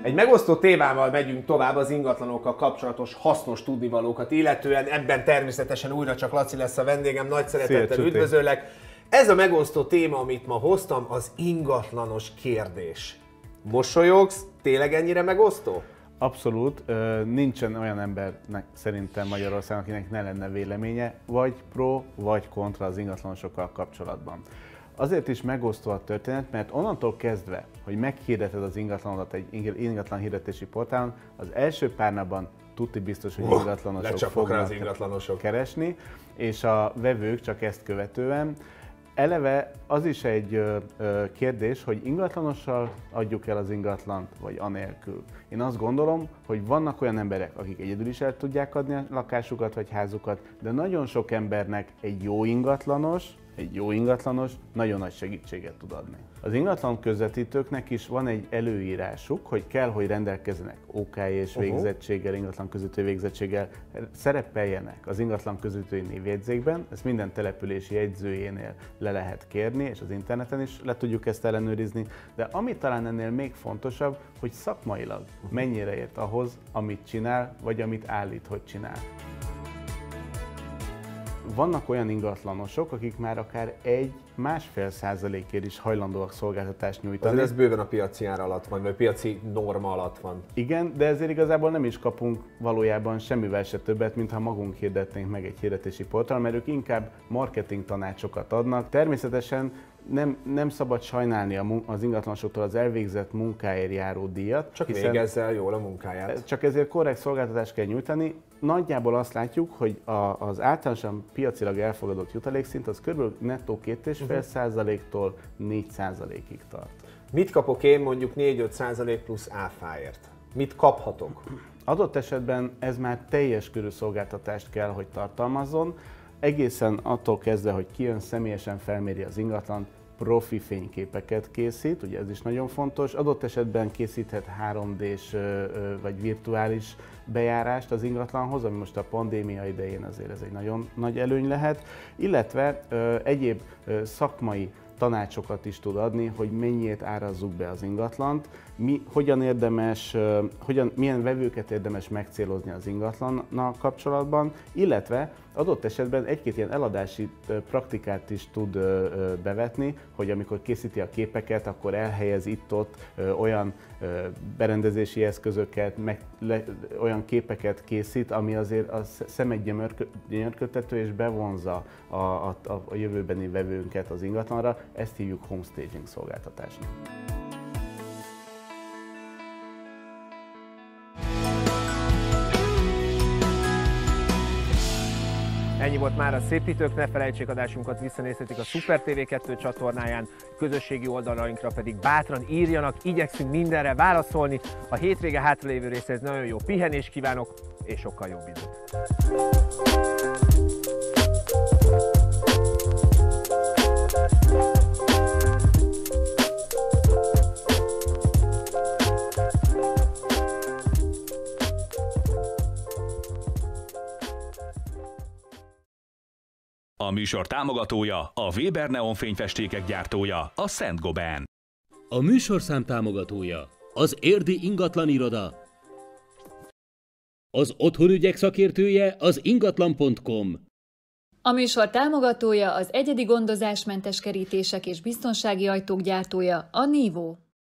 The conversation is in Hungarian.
Egy megosztó témával megyünk tovább az ingatlanokkal kapcsolatos hasznos tudnivalókat illetően. Ebben természetesen újra csak Laci lesz a vendégem, nagy szeretettel üdvözöllek. Ez a megosztó téma, amit ma hoztam, az ingatlanos kérdés. Mosolyogsz? Tényleg ennyire megosztó? Abszolút. Nincsen olyan embernek szerintem Magyarországon, akinek ne lenne véleménye, vagy pro, vagy kontra az ingatlanosokkal kapcsolatban. Azért is megosztó a történet, mert onnantól kezdve, hogy meghirdeted az ingatlanodat egy ingatlan hirdetési portálon, az első pár napban tuti biztos, hogy ingatlanosok fognak keresni, és a vevők csak ezt követően. Eleve az is egy kérdés, hogy ingatlanossal adjuk el az ingatlant, vagy anélkül. Én azt gondolom, hogy vannak olyan emberek, akik egyedül is el tudják adni a lakásukat vagy házukat, de nagyon sok embernek egy jó ingatlanos nagyon nagy segítséget tud adni. Az ingatlan közvetítőknek is van egy előírásuk, hogy kell, hogy rendelkezzenek OKJ-s végzettséggel, ingatlan közvetítő végzettséggel, szerepeljenek az ingatlan közvetítői névjegyzékben, ezt minden települési jegyzőjénél le lehet kérni, és az interneten is le tudjuk ezt ellenőrizni, de ami talán ennél még fontosabb, hogy szakmailag mennyire ért ahhoz, amit csinál, vagy amit állít, hogy csinál. Vannak olyan ingatlanosok, akik már akár 1–1,5% is hajlandóak szolgáltatást nyújtani. Ez bőven a piaci ár alatt van, vagy a piaci norma alatt van. Igen, de ezért igazából nem is kapunk valójában semmivel se többet, mintha magunk hirdetnénk meg egy hirdetési portálon, mert ők inkább marketing tanácsokat adnak. Természetesen nem szabad sajnálni az ingatlanosoktól az elvégzett munkáért járó díjat. Csak végezzel jól a munkáját. Csak ezért korrekt szolgáltatást kell nyújtani. Nagyjából azt látjuk, hogy az általánosan piacilag elfogadott jutalékszint az kb. Nettó 2,5%-tól 4%-ig tart. Mit kapok én mondjuk 4–5% plusz áfáért? Mit kaphatok? Adott esetben ez már teljes körű szolgáltatást kell, hogy tartalmazzon. Egészen attól kezdve, hogy ki jön személyesen felméri az ingatlant, profi fényképeket készít, ugye ez is nagyon fontos. Adott esetben készíthet 3D-s vagy virtuális bejárást az ingatlanhoz, ami most a pandémia idején azért ez egy nagyon nagy előny lehet, illetve egyéb szakmai tanácsokat is tud adni, hogy mennyit árazzuk be az ingatlant, milyen vevőket érdemes megcélozni az ingatlannal kapcsolatban, illetve adott esetben egy-két ilyen eladási praktikát is tud bevetni, hogy amikor készíti a képeket, akkor elhelyez itt-ott olyan berendezési eszközöket, olyan képeket készít, ami azért a szemet gyönyörködtető és bevonza a jövőbeni vevőnket az ingatlanra. Ezt hívjuk homestaging szolgáltatásnak. Ennyi volt már a Szépítők, ne felejtsék, adásunkat visszanézhetik a Super TV2 csatornáján, közösségi oldalainkra pedig bátran írjanak, igyekszünk mindenre válaszolni. A hétvége hátralévő részhez nagyon jó pihenést kívánok, és sokkal jobb időt! A műsor támogatója, a Weber neonfényfestékek gyártója, a Szent Gobain. A műsorszám támogatója, az Érdi Ingatlan Iroda. Az otthonügyek szakértője, az ingatlan.com. A műsor támogatója, az egyedi gondozásmentes kerítések és biztonsági ajtók gyártója, a Nivo.